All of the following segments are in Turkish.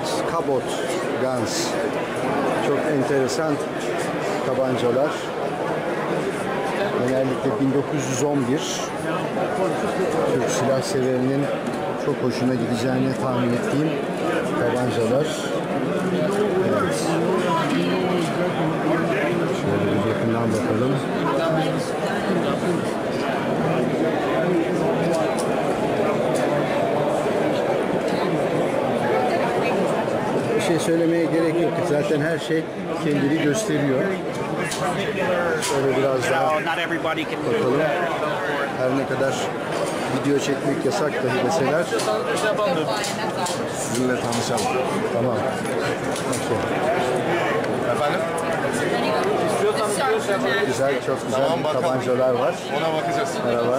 Evet, Cabot Guns. Çok enteresan tabancalar. Genellikle 1911 Türk silah severinin çok hoşuna gideceğini tahmin ettiğim tabancalar. Evet. Şöyle bir yakından bakalım. Bir şey söylemeye gerek yok. Zaten her şey kendini gösteriyor. Şöyle biraz daha bakalım. Her ne kadar video çekmek yasak dahi deseler. Sizinle tanışalım. Tamam. Okay. Efendim? Güzel, çok güzel Tamam, bakalım. tabancalar var. Ona bakacağız. Merhaba.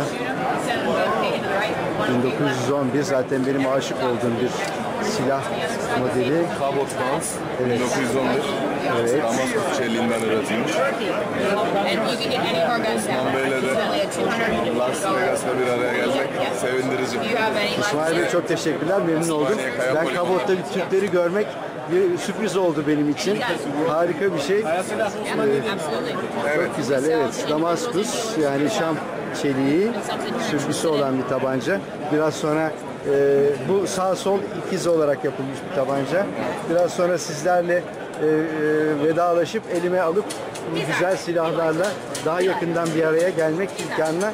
1911 zaten benim aşık olduğum bir silah modeli. Cabot Guns. Evet. 1911. Evet. Damaskus çeliğinden üretilmiş. Osman Bey'le de Las Vegas'ta bir araya gelmek sevindirici. İsmail Bey çok teşekkürler. Memnun oldum. Ben Cabot'ta Türkleri görmek bir sürpriz oldu benim için. Harika bir şey. Çok güzel. Evet. Damaskus yani Şam çeliği sürgüsü olan bir tabanca. Biraz sonra bu sağ sol ikiz olarak yapılmış bir tabanca. Biraz sonra sizlerle vedalaşıp elime alıp bu güzel silahlarla daha yakından bir araya gelmek imkanına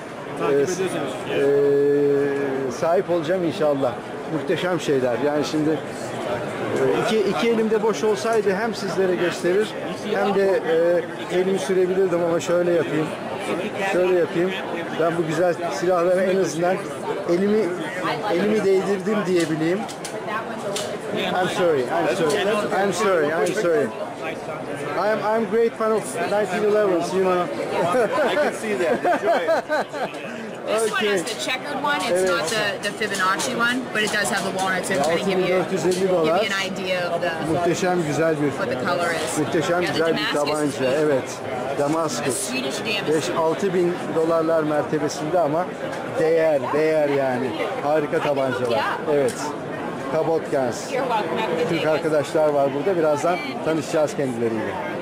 sahip olacağım inşallah. Muhteşem şeyler. Yani şimdi iki elimde boş olsaydı hem sizlere gösterir hem de elimi sürebilirdim ama şöyle yapayım. Şöyle yapayım. Ben bu güzel silahlara en azından elimi değdirdim diyebileyim. I'm sorry. I'm great fan of 1911s, you know. I can see that. Enjoy it. This one has the checkered one. It's not the Fibonacci one, but it does have the walnut to kind of give you an idea of Muhteşem güzel bir what the color is. muhteşem güzel bir tabanca. Evet. Damaskus. Swedish Damascus. 5-6 bin dolarlar mertebesinde ama değer yani. Harika tabancalar. Evet. Cabot Guns. Türk arkadaşlar var burada. Birazdan tanışacağız kendileriyle.